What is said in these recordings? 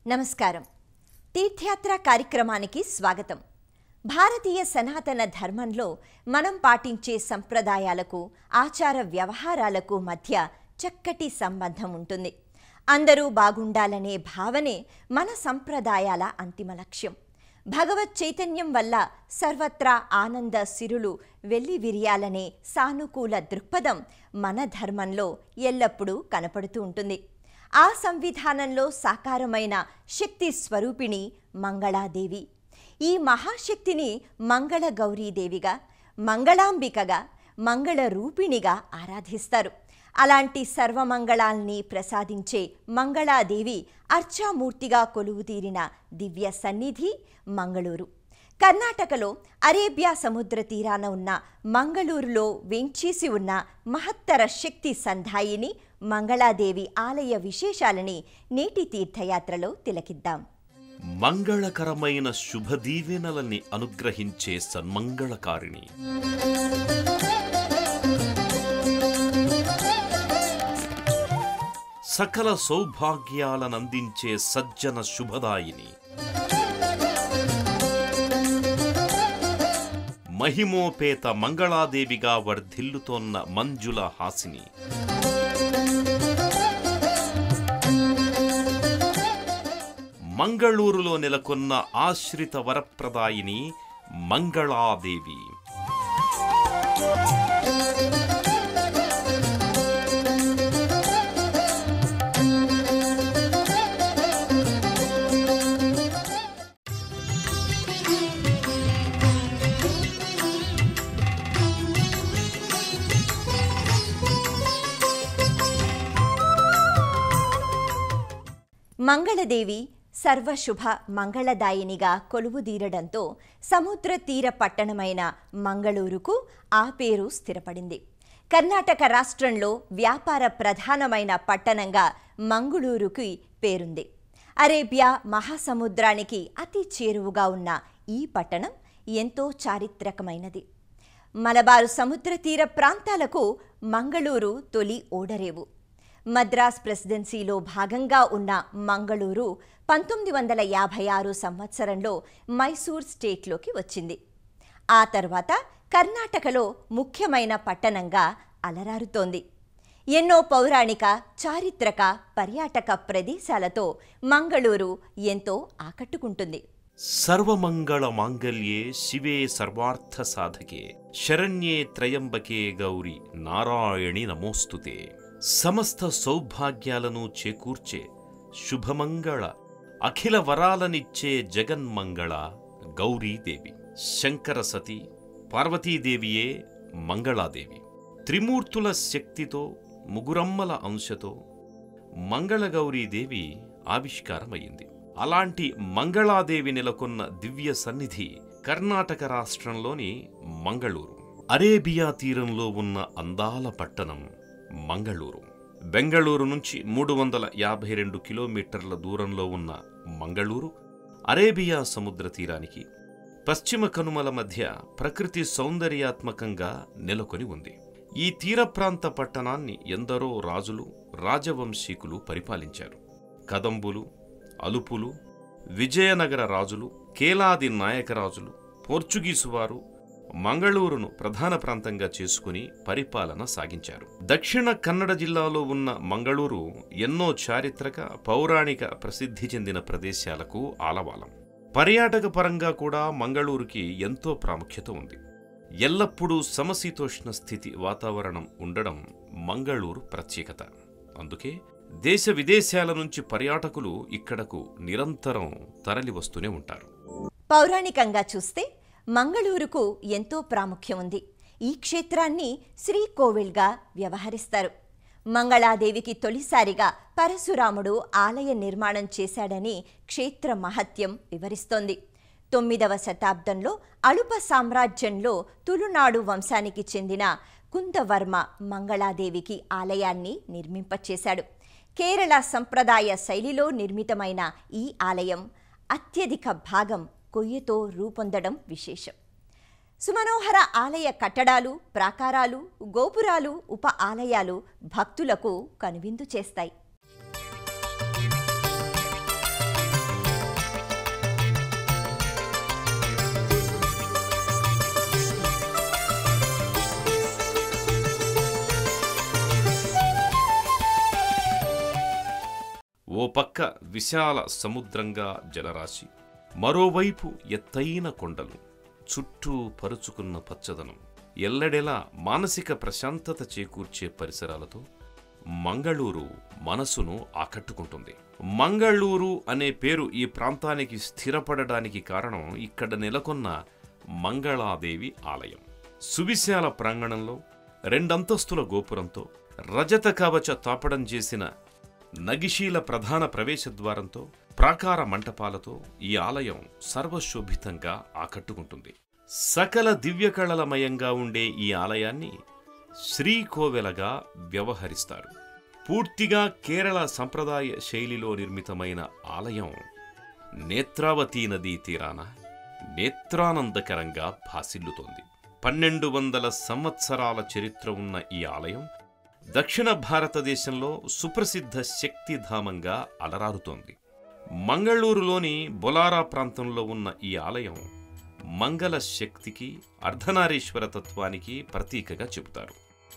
నమస్కారం. తీర్థయాత్ర కార్యక్రమానికి స్వాగతం. భారతీయ సనాతన ధర్మంలో మనం పాటించే సంప్రదాయాలకు, ఆచార వ్యవహారాలకు మధ్య చక్కటి సంబంధం ఉంటుంది. అందరూ బాగుండాలనే భావనే మన సంప్రదాయాల అంతిమ లక్ష్యం. భగవత్ చైతన్యం వల్ల సర్వత్రా ఆనంద సిరులు వెల్లివిరియాలనే సానుకూల దృక్పథం మన ధర్మంలో ఎల్లప్పుడూ కనపడుతూ ఉంటుంది. ఆ సంవిధానంలో సాకారమైన శక్తి స్వరూపిణి మంగళాదేవి. ఈ మహాశక్తిని మంగళ గౌరీదేవిగా, మంగళాంబికగా, మంగళ రూపిణిగా ఆరాధిస్తారు. అలాంటి సర్వమంగళాల్ని ప్రసాదించే మంగళాదేవి అర్చామూర్తిగా కొలువుతీరిన దివ్య సన్నిధి మంగళూరు. కర్ణాటకలో అరేబియా సముద్ర తీరాన ఉన్న మంగళూరులో వేంచేసి ఉన్న మహత్తర శక్తి సంధాయిని మంగళాదేవి ఆలయ విశేషాలని నేటి తీర్థయాత్రలో తిలకిద్దాం. మంగళకరమైన శుభదీవెనలని అనుగ్రహించే సన్మంగళకారిణి. సకల సౌభాగ్యాలనందించే సజ్జన శుభదాయిని. మహిమోపేత మంగళాదేవిగా వర్ధిల్లుతోన్న మంజుల హాసిని. మంగళూరులో నెలకొన్న ఆశ్రిత వరప్రదాయిని మంగళాదేవి. మంగళదేవి సర్వశుభ మంగళదాయినిగా కొలువుదీరడంతో సముద్ర తీర పట్టణమైన మంగళూరుకు ఆ పేరు స్థిరపడింది. కర్ణాటక రాష్ట్రంలో వ్యాపార ప్రధానమైన పట్టణంగా మంగళూరుకి పేరుంది. అరేబియా మహాసముద్రానికి అతి చేరువుగా ఉన్న ఈ పట్టణం ఎంతో చారిత్రకమైనది. మలబారు సముద్ర తీర ప్రాంతాలకు మంగళూరు తొలి ఓడరేవు. మద్రాస్ ప్రెసిడెన్సీలో భాగంగా ఉన్న మంగళూరు 1956 సంవత్సరంలో మైసూర్ స్టేట్లోకి వచ్చింది. ఆ తర్వాత కర్ణాటకలో ముఖ్యమైన పట్టణంగా అలరారుతోంది. ఎన్నో పౌరాణిక, చారిత్రక, పర్యాటక ప్రదేశాలతో మంగళూరు ఎంతో ఆకట్టుకుంటుంది. సర్వమంగళ మాంగళ్యే శివే సర్వార్థ సాధకే శరణ్యే త్రయంబకే గౌరి నారాయణి నమోస్తుతే. సమస్త సౌభాగ్యాలను చేకూర్చే శుభమంగళ, అఖిల వరాలనిచ్చే జగన్మంగళ గౌరీదేవి. శంకర సతి పార్వతీదేవియే మంగళాదేవి. త్రిమూర్తుల శక్తితో, ముగురమ్మల అంశతో మంగళగౌరీదేవి ఆవిష్కారమయ్యింది. అలాంటి మంగళాదేవి నెలకొన్న దివ్య సన్నిధి కర్ణాటక రాష్ట్రంలోని మంగళూరు. అరేబియా తీరంలో ఉన్న అందాల పట్టణం మంగళూరు. బెంగళూరు నుంచి 352 కిలోమీటర్ల దూరంలో ఉన్న మంగళూరు అరేబియా సముద్ర తీరానికి పశ్చిమ కనుమల మధ్య ప్రకృతి సౌందర్యాత్మకంగా నెలకొని ఉంది. ఈ తీర ప్రాంత పట్టణాన్ని ఎందరో రాజులు, రాజవంశీకులు పరిపాలించారు. కదంబులు, అలుపులు, విజయనగర రాజులు, కేలాది నాయకరాజులు, పోర్చుగీసు వారు మంగళూరును ప్రధాన ప్రాంతంగా చేసుకుని పరిపాలన సాగించారు. దక్షిణ కన్నడ జిల్లాలో ఉన్న మంగళూరు ఎన్నో చారిత్రక, పౌరాణిక ప్రసిద్ధి చెందిన ప్రదేశాలకు ఆలవాలం. పర్యాటక పరంగా కూడా మంగళూరుకి ఎంతో ప్రాముఖ్యత ఉంది. ఎల్లప్పుడూ సమశీతోష్ణ స్థితి వాతావరణం ఉండడం మంగళూరు ప్రత్యేకత. అందుకే దేశ విదేశాల నుంచి పర్యాటకులు ఇక్కడకు నిరంతరం తరలి వస్తూనే ఉంటారు. పౌరాణికంగా చూస్తే మంగళూరుకు ఎంతో ప్రాముఖ్యం ఉంది. ఈ క్షేత్రాన్ని శ్రీకోవిల్గా వ్యవహరిస్తారు. మంగళాదేవికి తొలిసారిగా పరశురాముడు ఆలయ నిర్మాణం చేశాడని క్షేత్ర మహత్యం వివరిస్తోంది. 9వ శతాబ్దంలో అలుప సామ్రాజ్యంలో తులునాడు వంశానికి చెందిన కుందవర్మ మంగళాదేవికి ఆలయాన్ని నిర్మింపచేశాడు. కేరళ సంప్రదాయ శైలిలో నిర్మితమైన ఈ ఆలయం అత్యధిక భాగం కొయ్యతో రూపొందడం విశేషం. సుమనోహర ఆలయ కట్టడాలు, ప్రాకారాలు, గోపురాలు, ఉప ఆలయాలు భక్తులకు కనువిందు చేస్తాయి. ఓ పక్క విశాల సముద్రంగా జలరాశి, మరోవైపు ఎత్తైన కొండలు, చుట్టూ పరుచుకున్న పచ్చదనం, ఎల్లడెలా మానసిక ప్రశాంతత చేకూర్చే పరిసరాలతో మంగళూరు మనసును ఆకట్టుకుంటుంది. మంగళూరు అనే పేరు ఈ ప్రాంతానికి స్థిరపడడానికి కారణం ఇక్కడ నెలకొన్న మంగళాదేవి ఆలయం. సువిశాల ప్రాంగణంలో 2 అంతస్తుల గోపురంతో, రజత కవచ తాపడం చేసిన నగిశీల ప్రధాన ప్రవేశద్వారంతో, ప్రాకార మంటపాలతో ఈ ఆలయం సర్వశోభితంగా ఆకట్టుకుంటుంది. సకల దివ్యకళలమయంగా ఉండే ఈ ఆలయాన్ని శ్రీకోవెలగా వ్యవహరిస్తారు. పూర్తిగా కేరళ సంప్రదాయ శైలిలో నిర్మితమైన ఆలయం నేత్రావతీ నదీ తీరాన నేత్రానందకరంగా భాసిల్లుతోంది. 1200 సంవత్సరాల చరిత్ర ఉన్న ఈ ఆలయం దక్షిణ భారతదేశంలో సుప్రసిద్ధ శక్తిధామంగా అలరారుతోంది. మంగళూరులోని బొలారా ప్రాంతంలో ఉన్న ఈ ఆలయం మంగళ శక్తికి, అర్ధనారీశ్వర తత్వానికి ప్రతీకగా చెబుతారు.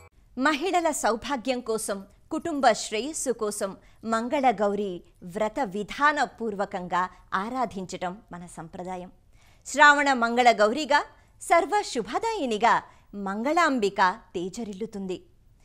మహిళల సౌభాగ్యం కోసం, కుటుంబ శ్రేయస్సు కోసం మంగళగౌరి వ్రత విధానపూర్వకంగా ఆరాధించటం మన సంప్రదాయం. శ్రావణ మంగళగౌరిగా, సర్వ శుభదాయినిగా మంగళాంబిక తేజరిల్లుతుంది.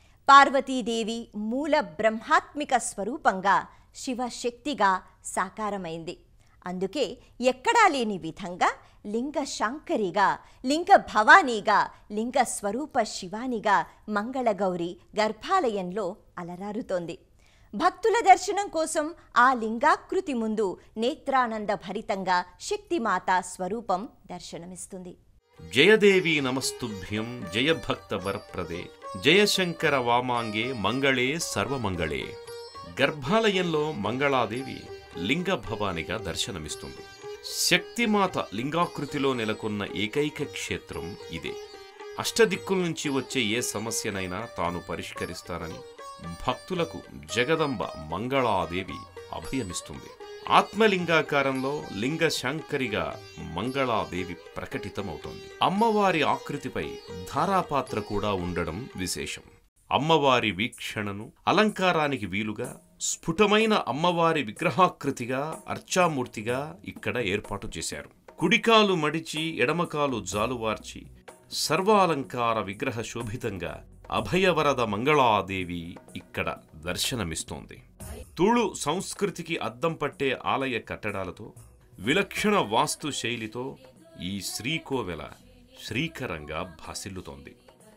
పార్వతీదేవి మూల బ్రహ్మాత్మిక స్వరూపంగా శివశక్తిగా సాకారమైంది. అందుకే ఎక్కడా లేని విధంగా లింగ శాంకరిగా, లింగ భవానీగా, లింగ స్వరూప శివానిగా మంగళగౌరి గర్భాలయంలో అలరారుతోంది. భక్తుల దర్శనం కోసం ఆ లింగాకృతి ముందు నేత్రానంద భరితంగా శక్తిమాత స్వరూపం దర్శనమిస్తుంది. జయదేవి నమస్తుభ్యం జయభక్త వరప్రదే జయశంకర వామాంగే మంగళే సర్వమంగళే. గర్భాలయంలో మంగళాదేవి లింగ భవానిగా దర్శనమిస్తుంది. శక్తిమాత లింగాకృతిలో నెలకొన్న ఏకైక క్షేత్రం ఇదే. అష్టదిక్కుల నుంచి వచ్చే ఏ సమస్యనైనా తాను పరిష్కరిస్తానని భక్తులకు జగదంబ మంగళాదేవి అభయమిస్తుంది. ఆత్మలింగాకారంలో లింగ శాంకరిగా మంగళాదేవి ప్రకటితమవుతోంది. అమ్మవారి ఆకృతిపై ధారాపాత్ర కూడా ఉండడం విశేషం. అమ్మవారి వీక్షణను అలంకారానికి వీలుగా స్ఫుటమైన అమ్మవారి విగ్రహాకృతిగా, అర్చామూర్తిగా ఇక్కడ ఏర్పాటు చేశారు. కుడికాలు మడిచి ఎడమకాలు జాలువార్చి సర్వాలంకార విగ్రహ శోభితంగా అభయవరద మంగళాదేవి ఇక్కడ దర్శనమిస్తోంది. తుళు సంస్కృతికి అద్దం పట్టే ఆలయ కట్టడాలతో, విలక్షణ వాస్తు శైలితో ఈ శ్రీకోవెల శ్రీకరంగా భాసిల్లుతోంది.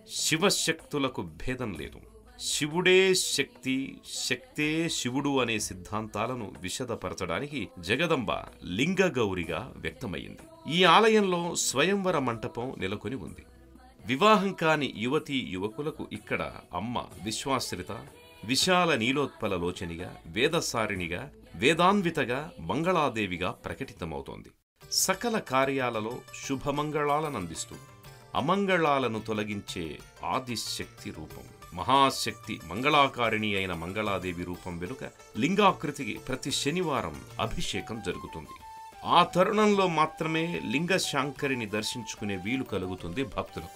శివశక్తులకు భేదం లేదు. శివుడే శక్తి, శక్తే శివుడు అనే సిద్ధాంతాలను విశదపరచడానికి జగదంబ లింగగౌరిగా వ్యక్తమయ్యింది. ఈ ఆలయంలో స్వయంవర మంటపం నెలకొని ఉంది. వివాహం కాని యువతీ యువకులకు ఇక్కడ అమ్మ విశ్వాశ్రిత, విశాల నీలోత్పల లోచనిగా, వేదసారిణిగా, వేదాన్వితగా మంగళాదేవిగా ప్రకటితమవుతోంది. సకల కార్యాలలో శుభమంగళాలనందిస్తూ అమంగళాలను తొలగించే ఆదిశక్తి రూపం. మహాశక్తి మంగళాకారిణి అయిన మంగళాదేవి రూపం వెనుక లింగాకృతికి ప్రతి శనివారం అభిషేకం జరుగుతుంది. ఆ తరుణంలో మాత్రమే లింగ శాంకరిని దర్శించుకునే వీలు కలుగుతుంది భక్తులకు.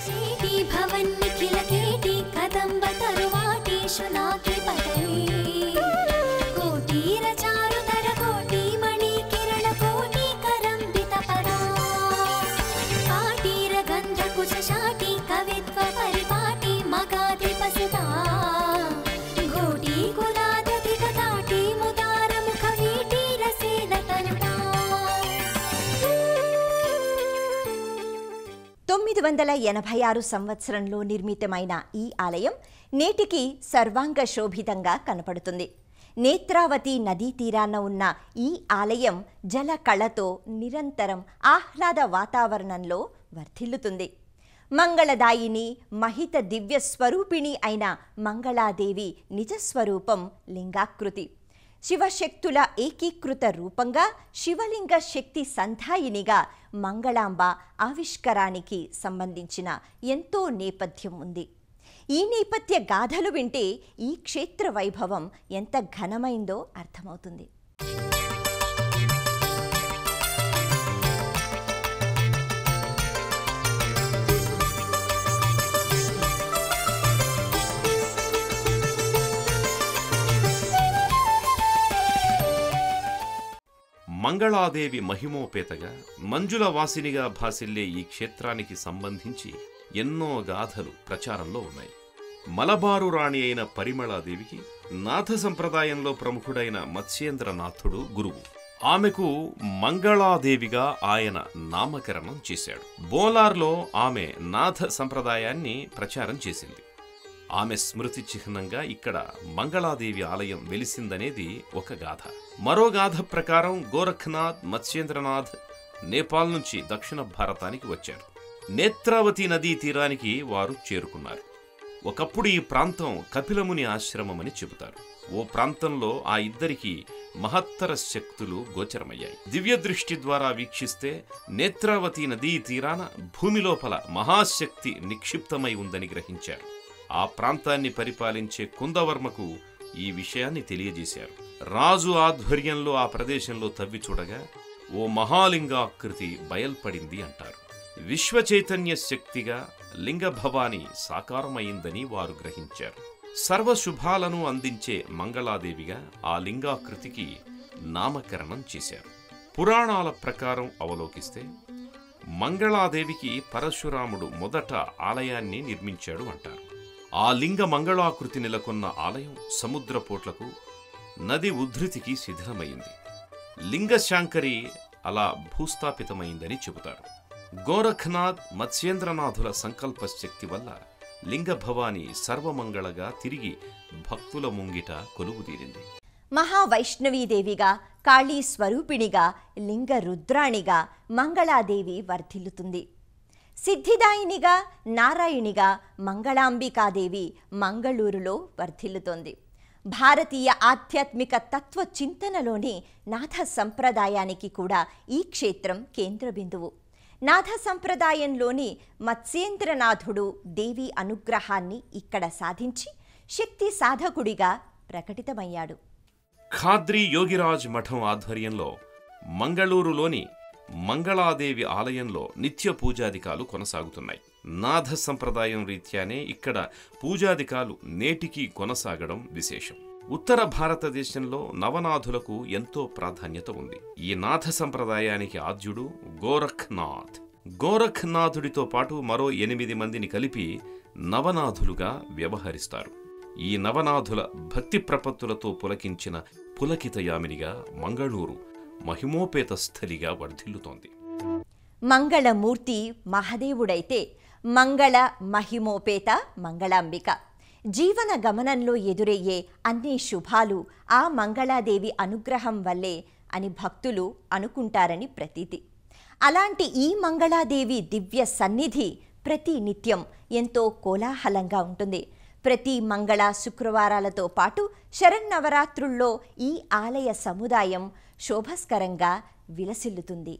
సంవత్సరంలో నిర్మితమైన ఈ ఆలయం నేటికి సర్వాంగ శోభితంగా కనపడుతుంది. నేత్రావతి నదీ తీరాన ఉన్న ఈ ఆలయం జల కళతో నిరంతరం ఆహ్లాద వాతావరణంలో వర్ధిల్లుతుంది. మంగళదాయిని, మహిత దివ్య స్వరూపిణి అయిన మంగళాదేవి నిజస్వరూపం లింగాకృతి. శివశక్తుల ఏకీకృత రూపంగా, శివలింగ శక్తి సంధాయినిగా మంగళాంబ ఆవిష్కారానికి సంబంధించిన ఎంతో నేపథ్యం ఉంది. ఈ నేపథ్య గాథలు వింటే ఈ క్షేత్ర వైభవం ఎంత ఘనమైందో అర్థమవుతుంది. మంగళాదేవి మహిమోపేతగా మంజుల వాసినిగా భాసిల్లే ఈ క్షేత్రానికి సంబంధించి ఎన్నో గాథలు ప్రచారంలో ఉన్నాయి. మలబారు రాణి అయిన పరిమళాదేవికి నాథ సంప్రదాయంలో ప్రముఖుడైన మత్స్యేంద్రనాథుడు గురువు. ఆమెకు మంగళాదేవిగా ఆయన నామకరణం చేశాడు. బోలార్లో ఆమె నాథ సంప్రదాయాన్ని ప్రచారం చేసింది. ఆమె స్మృతి చిహ్నంగా ఇక్కడ మంగళాదేవి ఆలయం వెలిసిందనేది ఒక గాథ. మరో గాథ ప్రకారం గోరఖ్నాథ్, మత్స్యేంద్రనాథ్ నేపాల్ నుంచి దక్షిణ భారతానికి వచ్చారు. నేత్రావతి నదీ తీరానికి వారు చేరుకున్నారు. ఒకప్పుడు ఈ ప్రాంతం కపిలముని ఆశ్రమమని చెబుతారు. ఓ ప్రాంతంలో ఆ ఇద్దరికి మహత్తర శక్తులు గోచరమయ్యాయి. దివ్య దృష్టి ద్వారా వీక్షిస్తే నేత్రావతి నదీ తీరాన భూమి లోపల మహాశక్తి నిక్షిప్తమై ఉందని గ్రహించారు. ఆ ప్రాంతాన్ని పరిపాలించే కుందవర్మకు ఈ విషయాన్ని తెలియజేశారు. రాజు ఆధ్వర్యంలో ఆ ప్రదేశంలో తవ్వి చూడగా ఓ మహాలింగాకృతి బయల్పడింది అంటారు. విశ్వ చైతన్య శక్తిగా లింగభవాని సాకారమైందని వారు గ్రహించారు. సర్వశుభాలను అందించే మంగళాదేవిగా ఆ లింగాకృతికి నామకరణం చేశారు. పురాణాల ప్రకారం అవలోకిస్తే మంగళాదేవికి పరశురాముడు మొదట ఆలయాన్ని నిర్మించాడు అంటారు. ఆ లింగ మంగళాకృతి నెలకొన్న ఆలయం సముద్రపోట్లకు, నది ఉద్ధృతికి శిథిలమైంది. లింగశాంకరి అలా భూస్థాపితమైందని చెబుతారు. గోరఖ్నాథ్, మత్స్యేంద్రనాథుల సంకల్ప శక్తి వల్ల లింగభవాని సర్వమంగళగా తిరిగి భక్తుల ముంగిట కొలువుదీరింది. మహావైష్ణవీదేవిగా, కాళీ స్వరూపిణిగా, లింగ రుద్రాణిగా మంగళాదేవి వర్ధిల్లుతుంది. సిద్ధిదాయినిగా, నారాయణిగా మంగళాంబికాదేవి మంగళూరులో వర్ధిల్లుతోంది. భారతీయ ఆధ్యాత్మిక తత్వ చింతనలోని నాథ సంప్రదాయానికి కూడా ఈ క్షేత్రం కేంద్ర బిందువు. నాథ సంప్రదాయంలోని మత్స్యేంద్రనాథుడు దేవి అనుగ్రహాన్ని ఇక్కడ సాధించి శక్తి సాధకుడిగా ప్రకటితమయ్యాడు. ఖాద్రి యోగిరాజ్ మఠం ఆధ్వర్యంలో మంగళూరులోని మంగళాదేవి ఆలయంలో నిత్య పూజాదికాలు కొనసాగుతున్నాయి. నాథ సంప్రదాయం రీత్యానే ఇక్కడ పూజాదికాలు నేటికీ కొనసాగడం విశేషం. ఉత్తర భారతదేశంలో నవనాథులకు ఎంతో ప్రాధాన్యత ఉంది. ఈ నాథ సంప్రదాయానికి ఆద్యుడు గోరఖ్నాథ్. గోరఖ్నాథుడితో పాటు మరో 8 మందిని కలిపి నవనాథులుగా వ్యవహరిస్తారు. ఈ నవనాథుల భక్తి ప్రపత్తులతో పులకించిన పులకితయామినిగా మంగళూరు మహిమోపేత స్థలిగా వర్ధిల్లుతోంది. మంగళమూర్తి మహదేవుడైతే మంగళ మహిమోపేత మంగళాంబిక. జీవన గమనంలో ఎదురయ్యే అన్ని శుభాలు ఆ మంగళాదేవి అనుగ్రహం వల్లే అని భక్తులు అనుకుంటారని ప్రతీతి. అలాంటి ఈ మంగళాదేవి దివ్య సన్నిధి ప్రతి నిత్యం ఎంతో కోలాహలంగా ఉంటుంది. ప్రతి మంగళ శుక్రవారాలతో పాటు శరన్నవరాత్రుల్లో ఈ ఆలయ సముదాయం శోభస్కరంగా విలసిల్లుతుంది.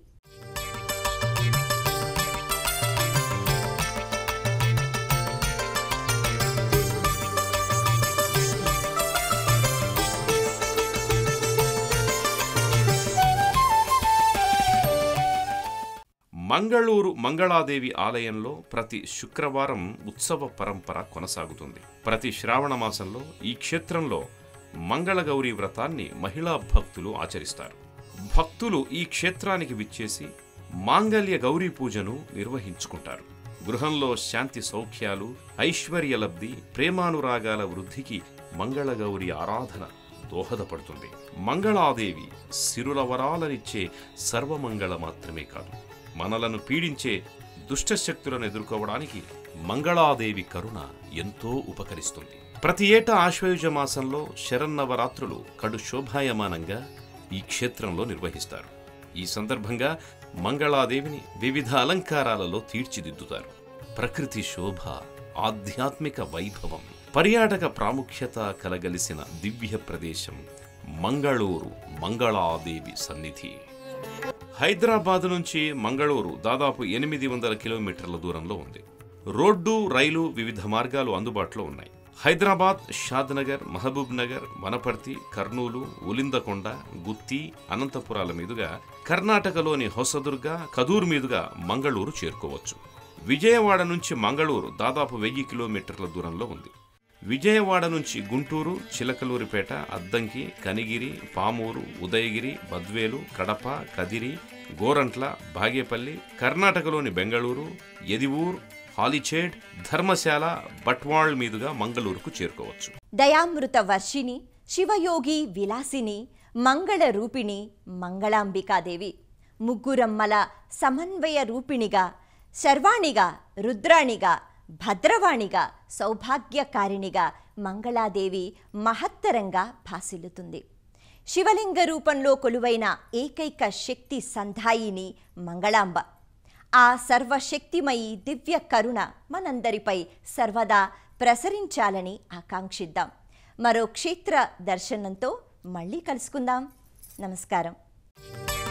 మంగళూరు మంగళాదేవి ఆలయంలో ప్రతి శుక్రవారం ఉత్సవ పరంపర కొనసాగుతుంది. ప్రతి శ్రావణ మాసంలో ఈ క్షేత్రంలో మంగళగౌరీ వ్రతాన్ని మహిళా భక్తులు ఆచరిస్తారు. భక్తులు ఈ క్షేత్రానికి విచ్చేసి మాంగళ్య గౌరీ పూజను నిర్వహించుకుంటారు. గృహంలో శాంతి సౌఖ్యాలు, ఐశ్వర్యలబ్ధి, ప్రేమానురాగాల వృద్ధికి మంగళగౌరి ఆరాధన దోహదపడుతుంది. మంగళాదేవి సిరులవరాలనిచ్చే సర్వమంగళ మాత్రమే కాదు, మనలను పీడించే దుష్టశక్తులను ఎదుర్కోవడానికి మంగళాదేవి కరుణ ఎంతో ఉపకరిస్తుంది. ప్రతి ఏటా ఆశ్వయుజ మాసంలో శరన్నవరాత్రులు కడు శోభాయమానంగా ఈ క్షేత్రంలో నిర్వహిస్తారు. ఈ సందర్భంగా మంగళాదేవిని వివిధ అలంకారాలలో తీర్చిదిద్దుతారు. ప్రకృతి శోభ, ఆధ్యాత్మిక వైభవం, పర్యాటక ప్రాముఖ్యత కలగలిసిన దివ్య ప్రదేశం మంగళూరు మంగళాదేవి సన్నిధి. హైదరాబాద్ నుంచి మంగళూరు దాదాపు 800 కిలోమీటర్ల దూరంలో ఉంది. రోడ్డు, రైలు వివిధ మార్గాలు అందుబాటులో ఉన్నాయి. హైదరాబాద్, షాద్నగర్, మహబూబ్ నగర్, వనపర్తి, కర్నూలు, ఉలిందకొండ, గుత్తి, అనంతపురాల మీదుగా కర్ణాటకలోని హొసదుర్గ, కదూర్ మీదుగా మంగళూరు చేరుకోవచ్చు. విజయవాడ నుంచి మంగళూరు దాదాపు 1000 కిలోమీటర్ల దూరంలో ఉంది. విజయవాడ నుంచి గుంటూరు, చిలకలూరిపేట, అద్దంకి, కనిగిరి, పామూరు, ఉదయగిరి, బద్వేలు, కడప, కదిరి, గోరంట్ల, బాగేపల్లి, కర్ణాటకలోని బెంగళూరు, యదివూర్, హాలిచేడ్, ధర్మశాల, బట్వాళ్ మీదుగా మంగళూరుకు చేరుకోవచ్చు. దయామృత వర్షిణి, శివయోగి విలాసిని, మంగళ రూపిణి మంగళాంబికాదేవి ముగ్గురమ్మల సమన్వయ రూపిణిగా, శర్వాణిగా, రుద్రాణిగా, భద్రవాణిగా, సౌభాగ్యకారిణిగా మంగళాదేవి మహత్తరంగా భాసిల్లుతుంది. శివలింగ రూపంలో కొలువైన ఏకైక శక్తి సంధాయిని మంగళాంబ. ఆ సర్వశక్తిమయి దివ్య కరుణ మనందరిపై సర్వదా ప్రసరించాలని ఆకాంక్షిద్దాం. మరో క్షేత్ర దర్శనంతో మళ్ళీ కలుసుకుందాం. నమస్కారం.